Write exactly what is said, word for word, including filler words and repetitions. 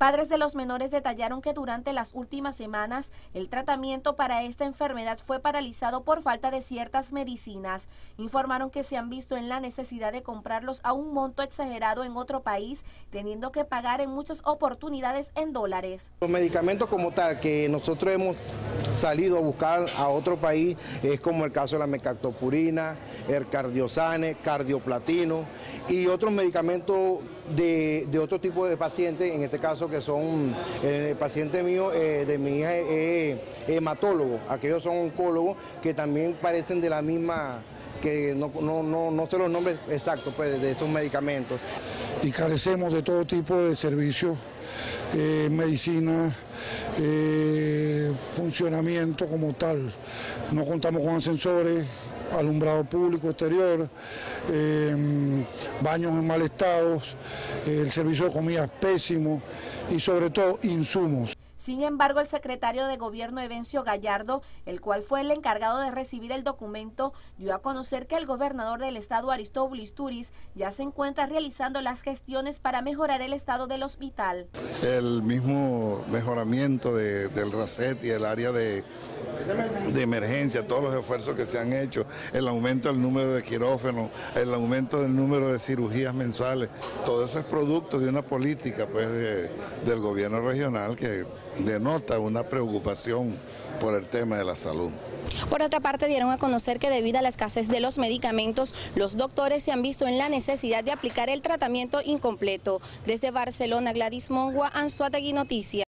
Padres de los menores detallaron que durante las últimas semanas el tratamiento para esta enfermedad fue paralizado por falta de ciertas medicinas. Informaron que se han visto en la necesidad de comprarlos a un monto exagerado en otro país, teniendo que pagar en muchas oportunidades en dólares. Los medicamentos como tal que nosotros hemos salido a buscar a otro país es como el caso de la mecactopurina, el cardiosane, cardioplatino y otros medicamentos de, de otro tipo de pacientes, en este caso que son, el paciente mío, eh, de mi hija, es eh, hematólogo, aquellos son oncólogos que también parecen de la misma, que no, no, no, no sé los nombres exactos pues, de esos medicamentos. Y carecemos de todo tipo de servicios, eh, medicina, eh, funcionamiento como tal. No contamos con ascensores, alumbrado público exterior, eh, baños en mal estado, eh, el servicio de comida es pésimo y sobre todo insumos. Sin embargo, el secretario de Gobierno Evencio Gallardo, el cual fue el encargado de recibir el documento, dio a conocer que el gobernador del estado, Aristóbulo Isturiz, ya se encuentra realizando las gestiones para mejorar el estado del hospital. El mismo mejoramiento de, del RACET y el área de, de emergencia, todos los esfuerzos que se han hecho, el aumento del número de quirófanos, el aumento del número de cirugías mensuales, todo eso es producto de una política pues, de, del gobierno regional que denota una preocupación por el tema de la salud. Por otra parte, dieron a conocer que debido a la escasez de los medicamentos, los doctores se han visto en la necesidad de aplicar el tratamiento incompleto. Desde Barcelona, Gladys Mongua, Anzoátegui Noticias.